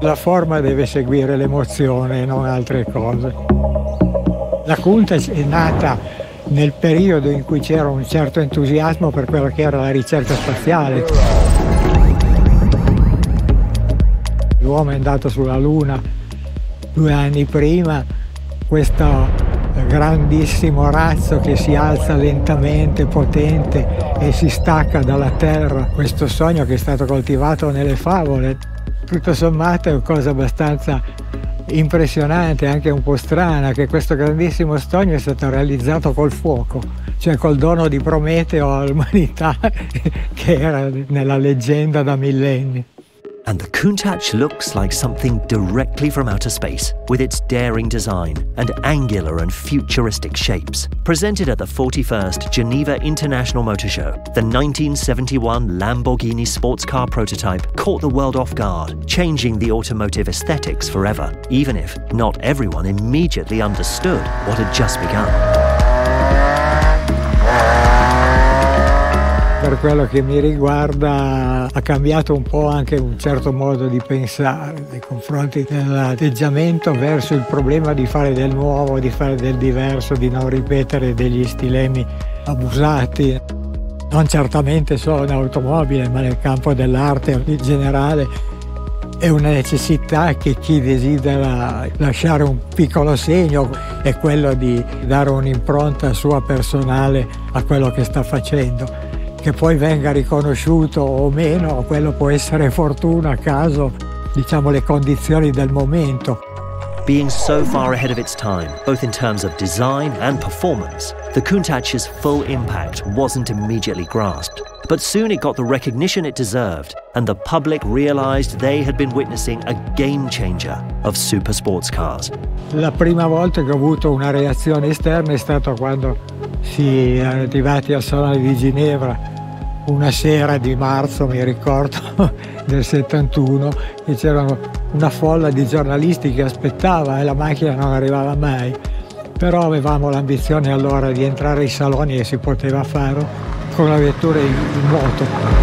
La forma deve seguire l'emozione e non altre cose. La Countach è nata nel periodo in cui c'era un certo entusiasmo per quello che era la ricerca spaziale. L'uomo è andato sulla Luna 2 anni prima, questo grandissimo razzo che si alza lentamente, potente e si stacca dalla Terra, questo sogno che è stato coltivato nelle favole, tutto sommato è una cosa abbastanza impressionante, anche un po' strana, che questo grandissimo sogno è stato realizzato col fuoco, cioè col dono di Prometeo all'umanità che era nella leggenda da millenni. And the Countach looks like something directly from outer space, with its daring design and angular and futuristic shapes. Presented at the 41st Geneva International Motor Show, the 1971 Lamborghini sports car prototype caught the world off guard, changing the automotive aesthetics forever, even if not everyone immediately understood what had just begun. Per quello che mi riguarda ha cambiato un po' anche un certo modo di pensare nei confronti dell'atteggiamento verso il problema di fare del nuovo, di fare del diverso, di non ripetere degli stilemi abusati, non certamente solo in automobile ma nel campo dell'arte in generale. È una necessità che chi desidera lasciare un piccolo segno è quello di dare un'impronta sua personale a quello che sta facendo. Che poi venga riconosciuto o meno, quello può essere fortuna, caso, diciamo le condizioni del momento. Being so far ahead of its time, both in terms of design and performance, the Countach's full impact wasn't immediately grasped. But soon it got the recognition it deserved, and the public realized they had been witnessing a game changer of super sports cars. La prima volta che ho avuto una reazione esterna è stata quando si è arrivati al Salone di Ginevra, una sera di marzo, mi ricordo, del 71, e c'era una folla di giornalisti che aspettava e la macchina non arrivava mai. Però avevamo l'ambizione allora di entrare ai saloni e si poteva farlo con la vettura in moto.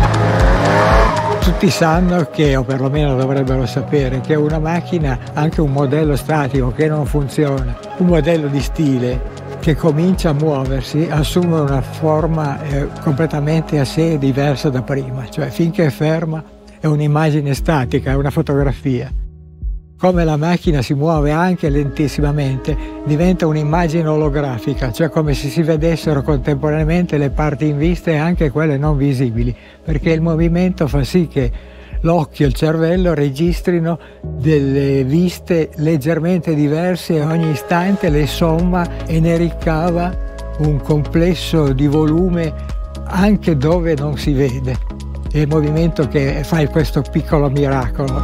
Tutti sanno che, o perlomeno dovrebbero sapere, che una macchina, anche un modello statico che non funziona, un modello di stile che comincia a muoversi, assume una forma completamente a sé diversa da prima, cioè finché è ferma è un'immagine statica, è una fotografia. Come la macchina si muove anche lentissimamente, diventa un'immagine olografica, cioè come se si vedessero contemporaneamente le parti in vista e anche quelle non visibili, perché il movimento fa sì che l'occhio e il cervello registrino delle viste leggermente diverse e ogni istante le somma e ne ricava un complesso di volume anche dove non si vede. È il movimento che fa questo piccolo miracolo.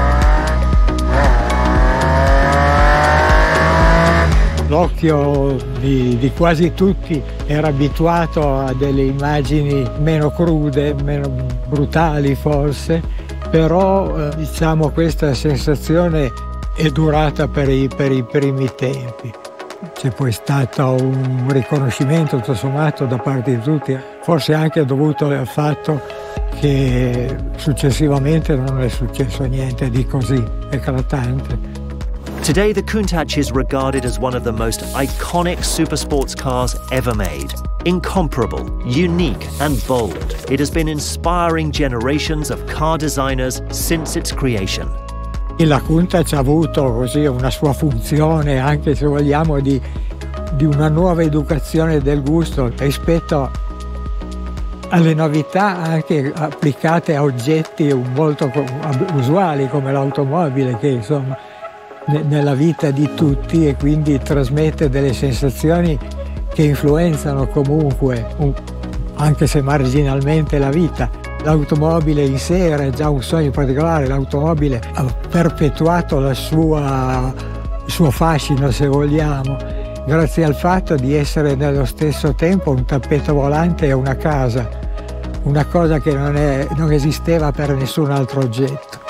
L'occhio di quasi tutti era abituato a delle immagini meno crude, meno brutali forse, però diciamo questa sensazione è durata per i primi tempi. C'è poi stato un riconoscimento tutto sommato da parte di tutti, forse anche dovuto al fatto che successivamente non è successo niente di così eclatante. Today, the Countach is regarded as one of the most iconic supersports cars ever made. Incomparable, unique and bold, it has been inspiring generations of car designers since its creation. La Countach ha avuto così una sua funzione, anche se vogliamo, di una nuova educazione del gusto rispetto alle novità anche applicate a oggetti molto usuali come l'automobile, che insomma nella vita di tutti e quindi trasmette delle sensazioni che influenzano comunque, anche se marginalmente, la vita. L'automobile in sé era già un sogno particolare, l'automobile ha perpetuato il suo fascino, se vogliamo, grazie al fatto di essere nello stesso tempo un tappeto volante e una casa, una cosa che non esisteva per nessun altro oggetto.